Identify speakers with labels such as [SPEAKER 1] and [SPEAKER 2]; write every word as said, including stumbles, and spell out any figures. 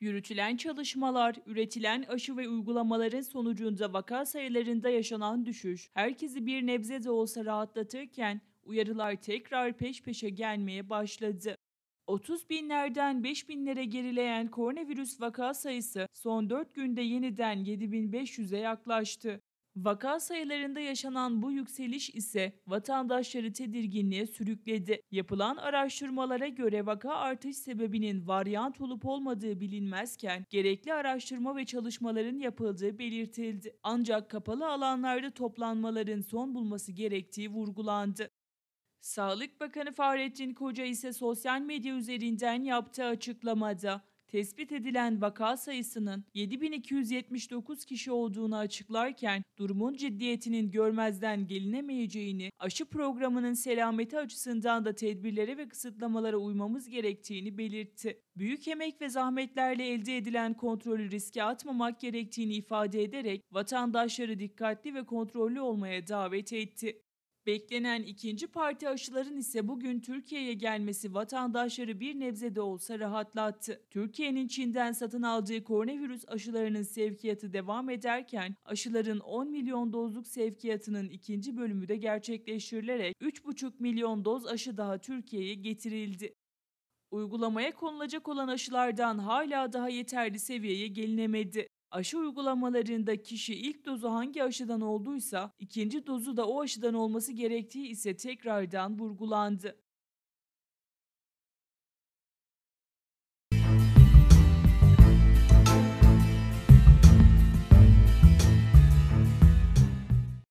[SPEAKER 1] Yürütülen çalışmalar, üretilen aşı ve uygulamaların sonucunda vaka sayılarında yaşanan düşüş, herkesi bir nebze de olsa rahatlatırken uyarılar tekrar peş peşe gelmeye başladı. otuz binlerden beş binlere gerileyen koronavirüs vaka sayısı son dört günde yeniden yedi bin beş yüze yaklaştı. Vaka sayılarında yaşanan bu yükseliş ise vatandaşları tedirginliğe sürükledi. Yapılan araştırmalara göre vaka artış sebebinin varyant olup olmadığı bilinmezken gerekli araştırma ve çalışmaların yapıldığı belirtildi. Ancak kapalı alanlarda toplanmaların son bulması gerektiği vurgulandı. Sağlık Bakanı Fahrettin Koca ise sosyal medya üzerinden yaptığı açıklamada tespit edilen vaka sayısının yedi bin iki yüz yetmiş dokuz kişi olduğunu açıklarken durumun ciddiyetinin görmezden gelinemeyeceğini, aşı programının selameti açısından da tedbirlere ve kısıtlamalara uymamız gerektiğini belirtti. Büyük emek ve zahmetlerle elde edilen kontrolü riske atmamak gerektiğini ifade ederek vatandaşları dikkatli ve kontrollü olmaya davet etti. Beklenen ikinci parti aşıların ise bugün Türkiye'ye gelmesi vatandaşları bir nebze de olsa rahatlattı. Türkiye'nin Çin'den satın aldığı koronavirüs aşılarının sevkiyatı devam ederken aşıların on milyon dozluk sevkiyatının ikinci bölümü de gerçekleştirilerek üç buçuk milyon doz aşı daha Türkiye'ye getirildi. Uygulamaya konulacak olan aşılardan hala daha yeterli seviyeye gelinemedi. Aşı uygulamalarında kişi ilk dozu hangi aşıdan olduysa ikinci dozu da o aşıdan olması gerektiği ise tekrardan vurgulandı.